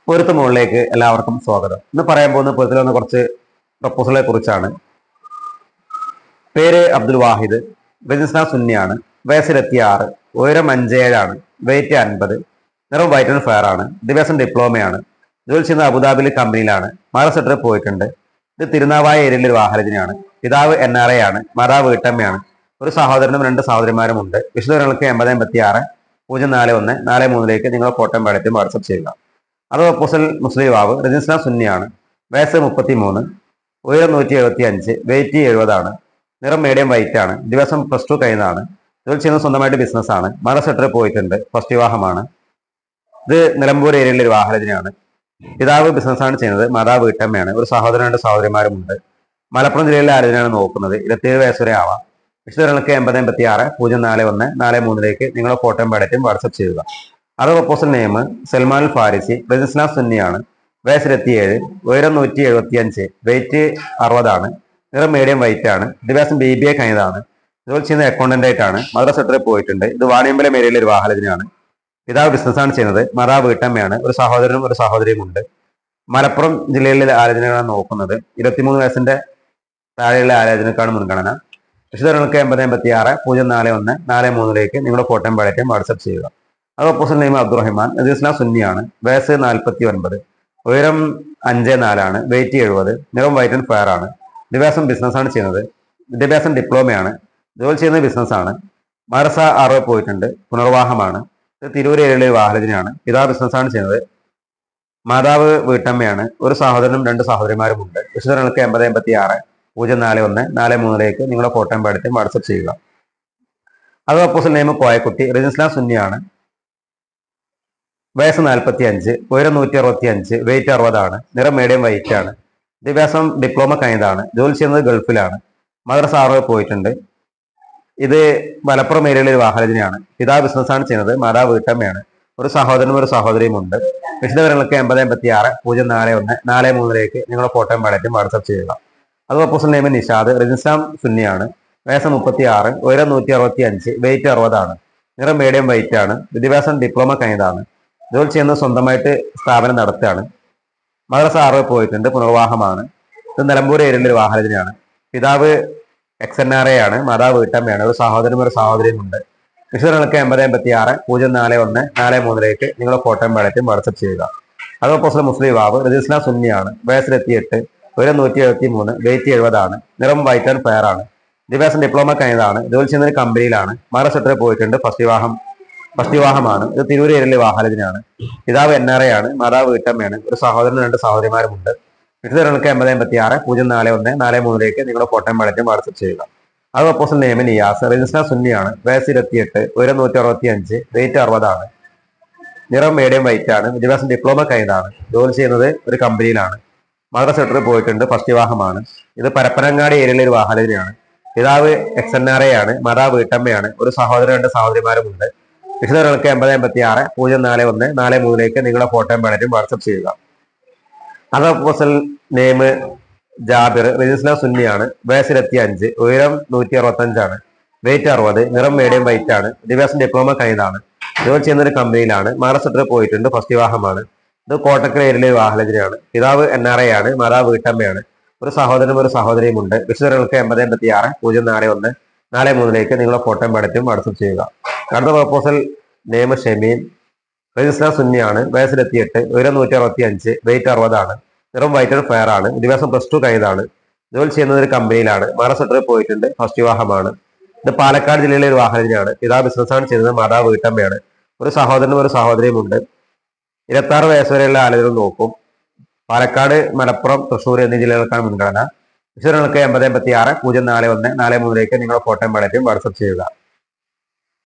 പൊരുത്ത മുകളിലേക്ക് എല്ലാവർക്കും സ്വാഗതം. ഇന്ന് പറയാൻ പോകുന്ന പൊരുത്തിൽ വന്ന കുറച്ച് പ്രപ്പോസലുകളെ കുറിച്ചാണ്. പേര് അബ്ദുൽ വാഹിദ്, രജിസ്ട്രാർ സുന്നിയാണ്, വയസ്സ് 26, ഉയരം 5'7", വെയിറ്റ് 50, നിറം വൈറ്റ് ആൻഡ് ഫെയർ ആണ്, വിദ്യാഭ്യാസം ഡിപ്ലോമയാണ്, ജോലി ചെയ്യുന്ന അബുദാബിയിൽ കമ്പനിയിലാണ്, മഹാരാഷ്ട്രയിൽ പോയിട്ടുണ്ട്. ഇത് തിരുനാവായ ഏരിയയിൽ ഒരു വാഹനജനാണ്. പിതാവ് NRA ആണ്, മാതാവ് വീട്ടമ്മയാണ്, ഒരു സഹോദരനും 2 സഹോദരിമാരുമുണ്ട്. വിശദവിവരങ്ങൾക്ക് 8056 041 43 നിങ്ങൾ ഫോട്ടോ പാടറ്റും വാട്സപ്പ് ചെയ്യുക. അത് പ്രപ്പോസൽ മുസ്ലിം യുവാവ്, രജിസ്ട്രാർ സുന്നിയാണ്, വയസ്സ് 33, ഉയരം 175, വെയിറ്റ് 70 ആണ്, നിറം മീഡിയം വൈറ്റ് ആണ്, ദിവസം +2 കഴിഞ്ഞതാണ്, ജോലി ചെയ്യുന്നത് സ്വന്തമായിട്ട് ബിസിനസ്സാണ്, മഹാരാഷ്ട്രയിൽ പോയിട്ടുണ്ട്, ഫസ്റ്റ് വിവാഹമാണ്. ഇത് നിലമ്പൂർ ഏരിയയിലെ ഒരു വാഹനജനാണ്. പിതാവ് ബിസിനസ്സാണ് ചെയ്യുന്നത്, മാതാവ് വീട്ടമ്മയാണ്, ഒരു സഹോദരൻ 2 സഹോദരിമാരുമുണ്ട്. മലപ്പുറം ജില്ലയിലെ ആലോചനയാണ് നോക്കുന്നത്. 27 വയസ്സ് വരെ ആവാം. വിശദവിവരങ്ങൾക്ക് 8056 041 43 നിങ്ങളുടെ ഫോട്ടോയും പാടറ്റും വാട്സപ്പ് ചെയ്യുക. അത് proposal name Salman Farisi, registrar സുന്നിയാണ്, വയസ്സ് 27, ഉയരം 175, വെയിറ്റ് 60 ആണ്, നിറം മീഡിയം വൈറ്റ് ആണ്, വിദ്യാഭ്യാസം BBA കഴിഞ്ഞതാണ്, ജോലി ചെയ്യുന്ന അക്കൗണ്ടന്റ് ആയിട്ടാണ്, മദ്രസയിൽ പോയിട്ടുണ്ട്. ഇത് വാണിയമ്പലം ഏരിയയിലെ ഒരു വാഹനജനാണ്. പിതാവ് ബിസിനസ്സാണ് ചെയ്യുന്നത്, മാതാവ് വീട്ടമ്മയാണ്, ഒരു സഹോദരനും ഒരു സഹോദരിയും ഉണ്ട്. മലപ്പുറം ജില്ലയിലെ ആലോചനകളാണ് നോക്കുന്നത്. 23 വയസ്സിന്റെ താഴെയുള്ള ആലോചനക്കാണ് മുൻഗണന. വിശദങ്ങൾക്ക് 8056 041 43 നിങ്ങളുടെ ഫോട്ടോയും പാടറ്റും വാട്സപ്പ് ചെയ്യുക. അത് പ്രപ്പോസൽ നെയിം അബ്ദുറഹിമാൻ, രജിസ്ട്രാർ സുന്നിയാണ്, വയസ്സ് 49, ഉയരം 5'4" ആണ്, വെയിറ്റ് 70, നിറം വൈറ്റ് ആൻഡ് ഫെയർ ആണ്, വിദ്യാഭ്യാസം ബിസിനസ്സാണ് ചെയ്യുന്നത്, വിദ്യാഭ്യാസം ഡിപ്ലോമയാണ്, ജോലി ചെയ്യുന്നത് ബിസിനസ്സാണ്, മദ്രസ 6 പോയിട്ടുണ്ട്, പുനർവാഹമാണ്. ഇത് തിരൂർ ഏരിയയിലെ വാഹനജനാണ്. പിതാവ് ബിസിനസ്സാണ് ചെയ്യുന്നത്, മാതാവ് വീട്ടമ്മയാണ്, ഒരു സഹോദരനും 2 സഹോദരിമാരുമുണ്ട്. വിശദങ്ങൾക്ക് 8056 041 43 നിങ്ങളുടെ ഫോട്ടോയും പാടറ്റും വാട്സപ്പ് ചെയ്യുക. അത് പ്രപ്പോസൽ നെയിം കോയക്കുട്ടി, രജിസ്ട്രാർ സുന്നിയാണ്, വയസ്സ് 45, ഉയരം 165, വെയിറ്റ് 60 ആണ്, നിറം മീഡിയം വൈറ്റ് ആണ്, വിദ്യാഭ്യാസം ഡിപ്ലോമ കഴിഞ്ഞതാണ്, ജോലി ചെയ്യുന്നത് ഗൾഫിലാണ്, മദ്രസ 6 പോയിട്ടുണ്ട്. ഇത് മലപ്പുറം ഏരിയയിലെ ഒരു വാഹനജനാണ്. പിതാവ് ബിസിനസ്സാണ് ചെയ്യുന്നത്, മാതാവ് വീട്ടമ്മയാണ്, ഒരു സഹോദരനും ഒരു സഹോദരിയും ഉണ്ട്. വിശദവിവരങ്ങൾക്ക് 8056 041 43 നിങ്ങളുടെ ഫോട്ടോയും പാടറ്റും വാട്സപ്പ് ചെയ്യുക. അത് പ്രപ്പോസൽ നെയിം നിഷാദ്, രജിസ്ട്രാർ സുന്നിയാണ്, വയസ്സ് 36, ഉയരം 165, വെയിറ്റ് 60 ആണ്, നിറം മീഡിയം വൈറ്റ് ആണ്, വിദ്യാഭ്യാസം ഡിപ്ലോമ കഴിഞ്ഞതാണ്, ജോലി ചെയ്യുന്നത് സ്വന്തമായിട്ട് സ്ഥാപനം നടത്തുകയാണ്, മദ്രസ 6 പോയിട്ടുണ്ട്, പുനർവാഹമാണ്. ഇത് നിലമ്പൂർ ഏരിയയിലെ ഒരു വാഹനജനാണ്. പിതാവ് XNRA ആണ്, മാതാവ് വീട്ടമ്മയാണ്, ഒരു സഹോദരനും ഒരു സഹോദരിയും ഉണ്ട്. വിശദങ്ങൾക്ക് 8056 041 43 നിങ്ങളുടെ ഫോട്ടോയും പാടറ്റും വാട്സപ്പ് ചെയ്യുക. അത് പ്രപ്പോസൽ മുസ്ലിം യുവാവ്, രജിസ്ട്രാർ സുന്നിയാണ്, വയസ്സ് 28, ഉയരം 173, വെയിറ്റ് 70 ആണ്, നിറം വൈറ്റ് ആൻഡ് ഫെയർ ആണ്, വിദ്യാഭ്യാസം ഡിപ്ലോമ കഴിഞ്ഞതാണ്, ജോലി ചെയ്യുന്ന ഒരു കമ്പനിയിലാണ്, മഹാരാഷ്ട്രയിൽ പോയിട്ടുണ്ട്, ഫസ്റ്റ് വിവാഹമാണ്. ഇത് തിരൂർ ഏരിയയിലെ വാഹനജനാണ്. പിതാവ് NRA ആണ്, മാതാവ് വീട്ടമ്മയാണ്, ഒരു സഹോദരനും 2 സഹോദരിമാരുമുണ്ട്. വിശദങ്ങൾക്ക് 8056 041 43 നിങ്ങളുടെ ഫോട്ടോയും പാടറ്റും വാട്സപ്പ് ചെയ്യുക. അത് പ്രപ്പോസൽ നെയിം നിയാസ്, രജിസ്ട്രാർ സുന്നിയാണ്, വയസ്സ് 28, ഉയരം 165, വെയിറ്റ് 60 ആണ്, നിറം മീഡിയം വൈറ്റ് ആണ്, വിദ്യാഭ്യാസം ഡിപ്ലോമ കഴിഞ്ഞതാണ്, ജോലി ചെയ്യുന്നത് ഒരു കമ്പനിയിലാണ്, മദ്രസയിൽ പോയിട്ടുണ്ട്, ഫസ്റ്റ് വിവാഹമാണ്. ഇത് പരപ്പനങ്ങാടി ഏരിയയിലെ ഒരു വാഹനജനാണ്. പിതാവ് XNRA ആണ്, മാതാവ് വീട്ടമ്മയാണ്, ഒരു സഹോദരൻ 2 സഹോദരിമാരുമുണ്ട്. വിശദങ്ങൾക്ക് 8056 041 43 നിങ്ങളുടെ ഫോട്ടോയും പാടറ്റും വാട്സപ്പ് ചെയ്യുക. അത് പ്രപ്പോസൽ നെയിം ജാബിർ, രജിസ്ട്രാർ സുന്നിയാണ്, വയസ്സ് 25, ഉയരം 165 ആണ്, വെയിറ്റ് 60, നിറം മീഡിയം വൈറ്റ് ആണ്, വിദ്യാഭ്യാസം ഡിപ്ലോമ കഴിഞ്ഞതാണ്, ജോലി ചെയ്യുന്ന ഒരു കമ്പനിയിലാണ്, മഹാരാഷ്ട്രയിൽ പോയിട്ടുണ്ട്, ഫസ്റ്റ് വിവാഹമാണ്. ഇത് കോട്ടക്കൽ ഏരിയയിലെ വാഹനജനാണ്. പിതാവ് NRA ആണ്, മാതാവ് വീട്ടമ്മയാണ്, ഒരു സഹോദരനും ഒരു സഹോദരിയും ഉണ്ട്. വിശദങ്ങൾക്ക് 8056 041 43 നിങ്ങളുടെ ഫോട്ടോയും പാടറ്റും വാട്സപ്പ് ചെയ്യുക. അടുത്ത പ്രപ്പോസൽ നെയിം ഷെമീൻ, രജിസ്ട്രാർ സുന്നിയാണ്, വയസ്സ് 28, ഉയരം 165, വെയിറ്റ് 60 ആണ്, നിറം വൈറ്റ് ആൻഡ് ഫെയർ ആണ്, വിദ്യാഭ്യാസം +2 കഴിഞ്ഞതാണ്, ജോലി ചെയ്യുന്നത് ഒരു കമ്പനിയിലാണ്, മഹാരാഷ്ട്രയിൽ പോയിട്ടുണ്ട്, ഫസ്റ്റ് വിവാഹമാണ്. ഇത് പാലക്കാട് ജില്ലയിലെ ഒരു വാഹനജനാണ്. പിതാവ് ബിസിനസ്സാണ് ചെയ്യുന്നത്, മാതാവ് വീട്ടമ്മയാണ്, ഒരു സഹോദരനും ഒരു സഹോദരിയും ഉണ്ട്. 26 വയസ്സ് വരെയുള്ള ആളുകൾ നോക്കും. പാലക്കാട്, മലപ്പുറം, തൃശ്ശൂർ എന്നീ ജില്ലകൾക്കാണ് മുൻഗണന. വിശദങ്ങൾക്ക് 8056 041 43 നിങ്ങളുടെ ഫോട്ടോയും പാടറ്റും വാട്സപ്പ് ചെയ്യുക.